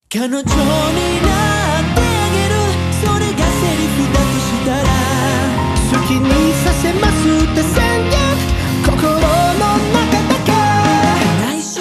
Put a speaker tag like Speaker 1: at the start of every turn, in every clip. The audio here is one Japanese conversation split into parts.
Speaker 1: 彼女になってあげる、それがセリフだとしたら、
Speaker 2: 好きにさせますって宣言、心の中だけ
Speaker 1: 内緒。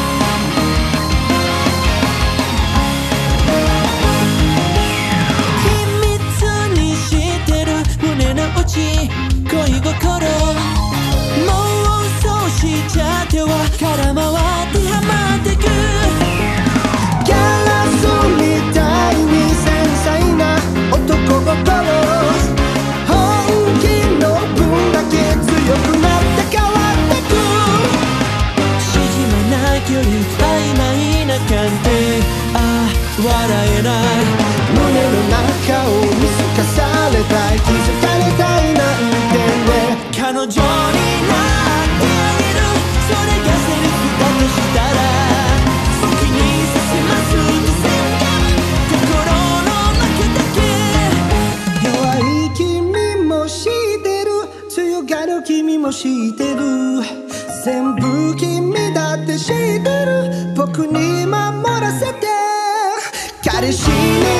Speaker 1: 秘密にしてる胸の内、恋心、もうそうしちゃっては空回ってはまってく。
Speaker 2: ガラスみたいに繊細な男心、本気の分だけ強くなって変わってく。
Speaker 1: 縮まない距離、曖昧な感じ、ああ笑えない。
Speaker 2: 胸の中を見透かされたい、気づかれたいなんてね。
Speaker 1: 彼女になってあげる、それがセリフだとしたら、好きにさせますって宣言、心の中だけ。
Speaker 2: 弱い君も知ってる、強がる君も知ってる、全部君だって知ってる、僕に守らせて。彼氏に